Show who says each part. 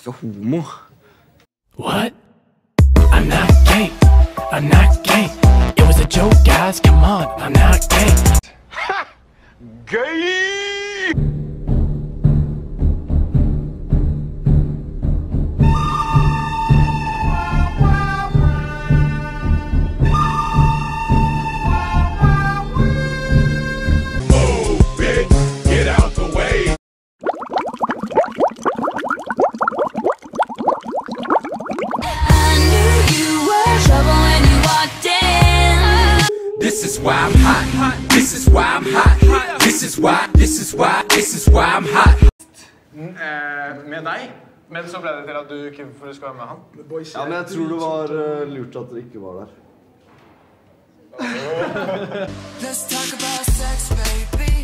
Speaker 1: Så homo.
Speaker 2: What? I'm not gay. I'm not gay. It was a joke, guys. Come on. I'm not gay.
Speaker 3: Ha! Gay!
Speaker 4: Move, bitch. Get out the way.
Speaker 2: This is why I'm hot. This is why I'm hot. This is why I'm hot.
Speaker 5: Med deg, men så ble det til at du ikke skulle være med han.
Speaker 6: Ja, men jeg tror det var lurt at dere ikke var der.
Speaker 7: Let's talk about sex, baby.